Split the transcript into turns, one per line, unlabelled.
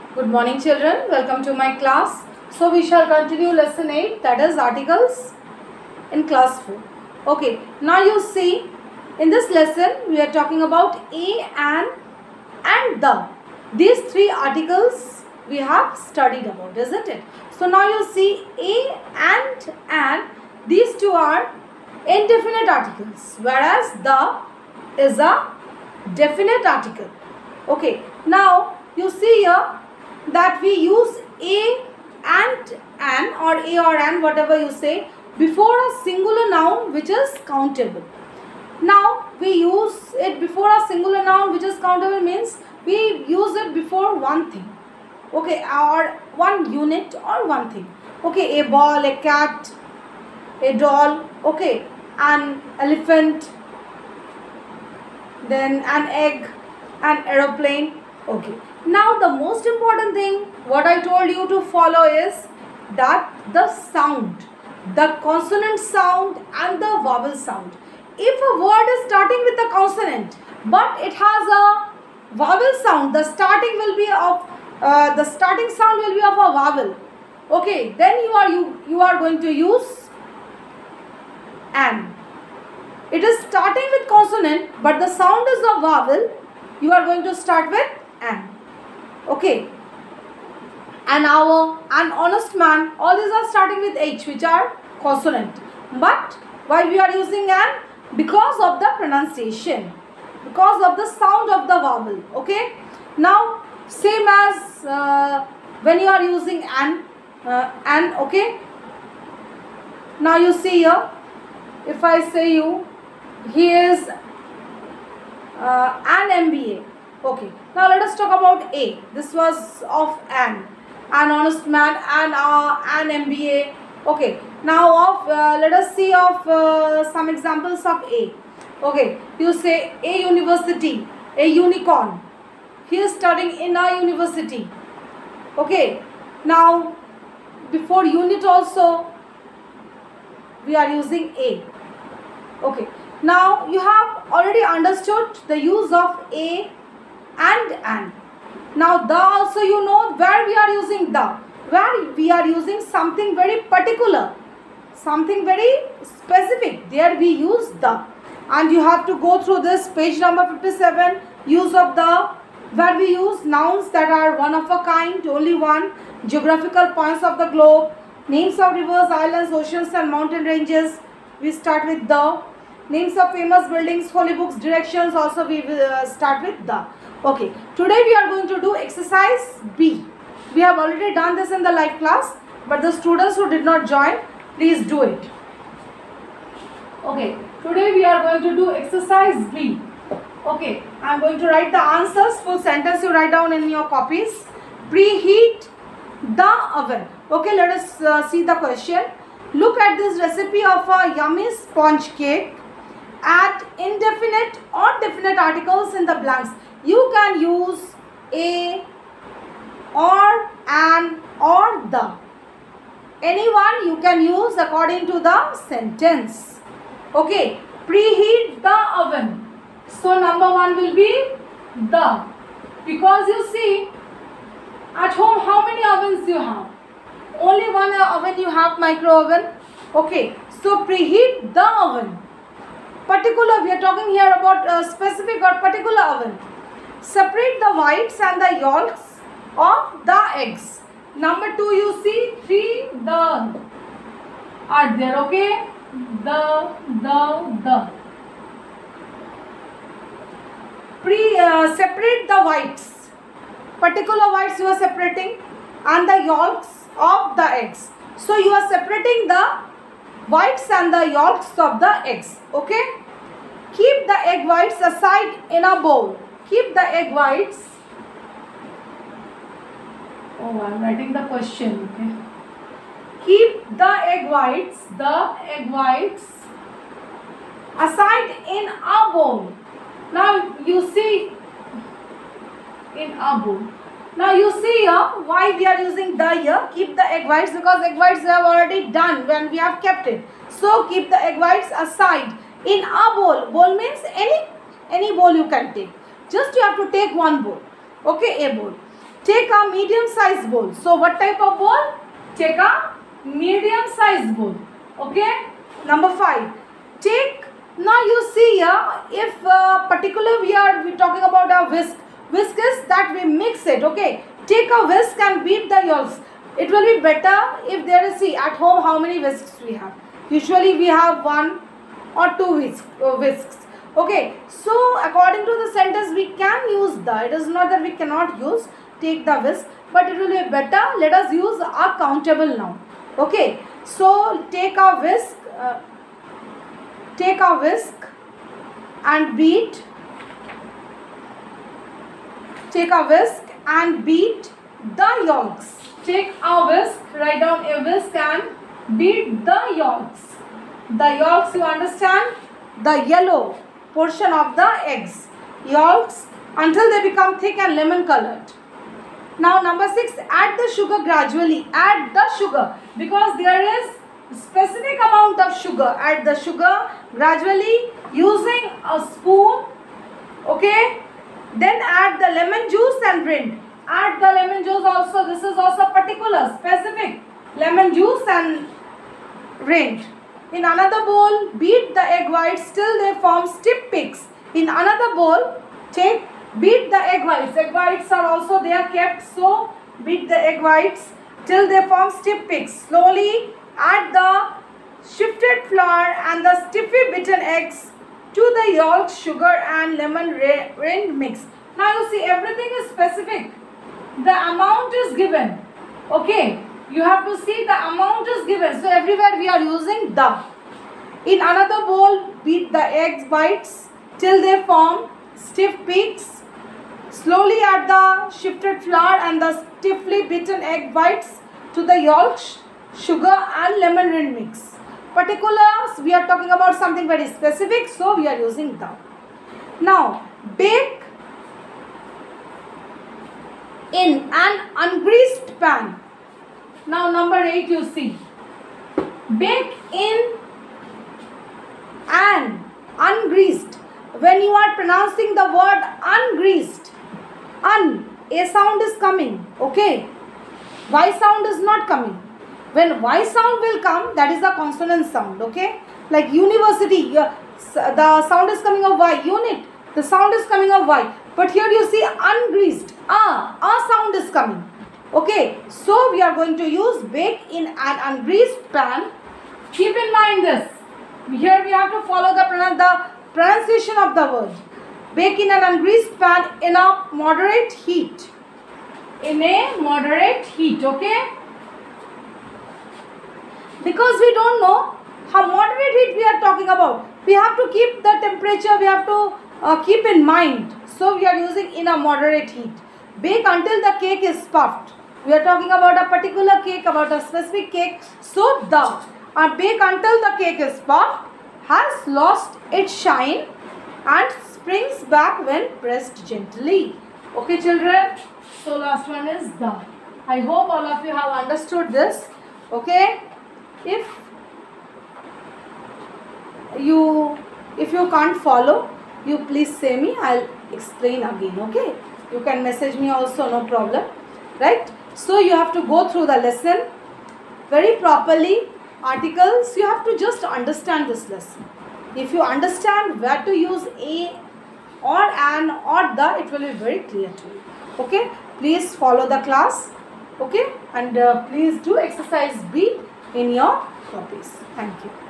Good morning children, welcome to my class. So we shall continue lesson 8, that is articles in class 4. Okay, now you see in this lesson we are talking about a, and the. These three articles we have studied about, isn't it? So now you see a and these two are indefinite articles, whereas the is a definite article. Okay, now you see here that we use a and an or a or an, whatever you say, before a singular noun which is countable. Now we use it before a singular noun which is countable means we use it before one thing, okay, or one unit or one thing. Okay, a ball, a cat, a doll, okay, an elephant, then an egg, an aeroplane. Okay, now the most important thing what I told you to follow is that the sound, the consonant sound and the vowel sound. If a word is starting with a consonant but it has a vowel sound, the starting will be of the starting sound will be of a vowel. Okay, then you are going to use an. It is starting with consonant but the sound is a vowel. You are going to start with an. Okay, an hour, an honest man, all these are starting with H, which are consonant. But why we are using an? Because of the pronunciation, because of the sound of the vowel. Okay, now same as when you are using an. Okay, now you see here, if I say you, he is an MBA. Okay, now let us talk about A. This was of an honest man, an MBA. Okay, now of let us see of some examples of A. Okay, you say a university, a unicorn. He is studying in a university. Okay, now before unit also we are using a. Okay, now you have already understood the use of a and an. Now the also you know where we are using the, where we are using something very particular, something very specific, there we use the. And you have to go through this page number 57, use of the, where we use nouns that are one of a kind, only one, geographical points of the globe, names of rivers, islands, oceans and mountain ranges, we start with the. Names of famous buildings, holy books, directions, also we will start with the. Okay, today we are going to do exercise B. We have already done this in the live class, but the students who did not join, please do it. Okay, today we are going to do exercise B. Okay, I am going to write the answers, full sentence you write down in your copies. Preheat the oven. Okay, let us see the question. Look at this recipe of a yummy sponge cake. Add indefinite or definite articles in the blanks. You can use a, or, an, or the. Anyone you can use according to the sentence. Okay, preheat the oven. So number one will be the. Because you see, at home how many ovens you have? Only one oven you have, micro oven. Okay, so preheat the oven. Particular, we are talking here about a specific or particular oven. Separate the whites and the yolks of the eggs. Number two, you see three the are there. Okay, the. Separate the whites. Particular whites you are separating and the yolks of the eggs. So you are separating the whites and the yolks of the eggs. Okay, keep the egg whites aside in a bowl. Keep the egg whites. Oh, I am writing the question. Okay, keep the egg whites aside in a bowl. Now you see in a bowl. Now you see here why we are using the here. Keep the egg whites, because egg whites we have already done when we have kept it. So keep the egg whites aside in a bowl. Bowl means any bowl you can take. Just you have to take one bowl. Okay, a bowl. Take a medium size bowl. So what type of bowl? Take a medium size bowl. Okay. Number 5. Take, now you see here, if particular we talking about a whisk. Whisk is that we mix it. Okay. Take a whisk and beat the yolks. It will be better if there is, see at home how many whisks we have. Usually we have 1 or 2 whisks. Okay. So according to the sentence we can use the, it is not that we cannot use take the whisk, but it will be better. Let us use a countable noun. Okay. So take a whisk and beat. Take a whisk and beat the yolks. Take a whisk, write down a whisk and beat the yolks. The yolks, you understand? The yellow portion of the eggs. Yolks until they become thick and lemon colored. Now number 6, add the sugar gradually. Add the sugar because there is specific amount of sugar. Add the sugar gradually using a spoon. Okay. Then add the lemon juice and rind. Add the lemon juice also. This is also particular, specific. Lemon juice and rind. In another bowl, beat the egg whites till they form stiff peaks. In another bowl, beat the egg whites. Egg whites are also, they are kept, so beat the egg whites till they form stiff peaks. Slowly add the shifted flour and the stiffly beaten eggs to the yolk, sugar and lemon rind mix. Now you see everything is specific. The amount is given. Okay. You have to see the amount is given. So everywhere we are using the. In another bowl, beat the egg whites till they form stiff peaks. Slowly add the shifted flour and the stiffly beaten egg whites to the yolk, sugar and lemon rind mix. Particulars, we are talking about something very specific, so we are using the. Now, bake in an ungreased pan. Now number 8 you see. Bake in an ungreased. When you are pronouncing the word ungreased, a sound is coming. Okay. Y sound is not coming. When Y sound will come, that is the consonant sound. Okay. Like university, the sound is coming of Y. Unit, the sound is coming of Y. But here you see ungreased. A sound is coming. Okay, so we are going to use bake in an ungreased pan. Keep in mind this. Here we have to follow the pronunciation of the word. Bake in an ungreased pan in a moderate heat. In a moderate heat, okay? Because we don't know how moderate heat we are talking about. We have to keep the temperature, we have to keep in mind. So we are using in a moderate heat. Bake until the cake is puffed. We are talking about a particular cake, about a specific cake. So bake until the cake is puffed, has lost its shine and springs back when pressed gently. Okay children, so last one is the. I hope all of you have understood this. Okay, if you can't follow, you please say me, I'll explain again. Okay, you can message me also, no problem, right? So you have to go through the lesson very properly. Articles, you have to just understand this lesson. If you understand where to use a or an or the, it will be very clear to you. Okay, please follow the class. Okay, and please do exercise B in your copies. Thank you.